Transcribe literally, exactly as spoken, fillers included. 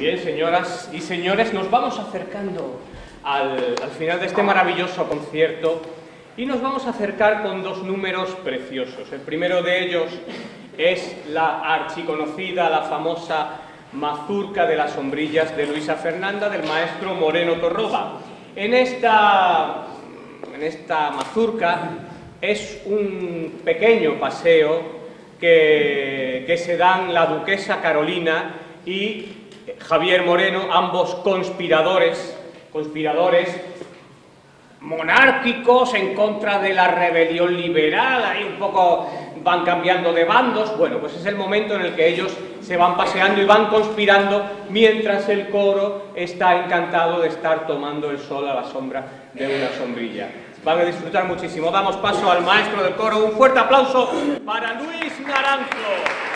Bien, señoras y señores, nos vamos acercando al, al final de este maravilloso concierto y nos vamos a acercar con dos números preciosos. El primero de ellos es la archiconocida, la famosa mazurca de las sombrillas de Luisa Fernanda, del maestro Moreno Torroba. En esta, en esta mazurca es un pequeño paseo que, que se dan la duquesa Carolina y Javier Moreno, ambos conspiradores, conspiradores monárquicos en contra de la rebelión liberal, ahí un poco van cambiando de bandos. Bueno, pues es el momento en el que ellos se van paseando y van conspirando mientras el coro está encantado de estar tomando el sol a la sombra de una sombrilla. Van a disfrutar muchísimo. Damos paso al maestro del coro. Un fuerte aplauso para Luis Naranjo.